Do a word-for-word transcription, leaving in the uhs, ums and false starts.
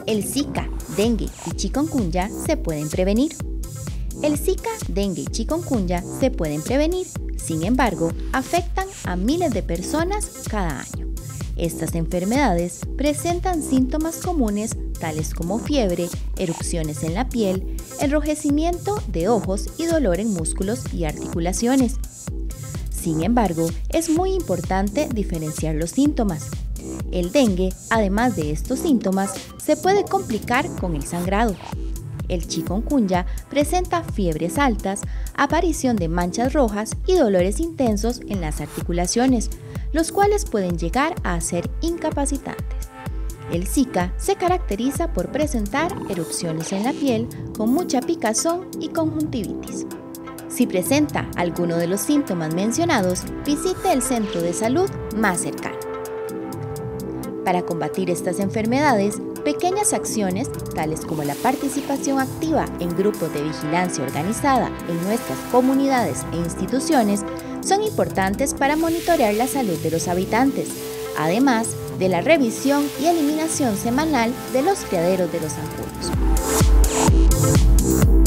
El Zika, dengue y chikungunya se pueden prevenir. El Zika, dengue y chikungunya se pueden prevenir, sin embargo, afectan a miles de personas cada año. Estas enfermedades presentan síntomas comunes tales como fiebre, erupciones en la piel, enrojecimiento de ojos y dolor en músculos y articulaciones. Sin embargo, es muy importante diferenciar los síntomas. El dengue, además de estos síntomas, se puede complicar con el sangrado. El chikungunya presenta fiebres altas, aparición de manchas rojas y dolores intensos en las articulaciones, los cuales pueden llegar a ser incapacitantes. El Zika se caracteriza por presentar erupciones en la piel con mucha picazón y conjuntivitis. Si presenta alguno de los síntomas mencionados, visite el centro de salud más cercano. Para combatir estas enfermedades, pequeñas acciones, tales como la participación activa en grupos de vigilancia organizada en nuestras comunidades e instituciones, son importantes para monitorear la salud de los habitantes, además de la revisión y eliminación semanal de los criaderos de los zancudos.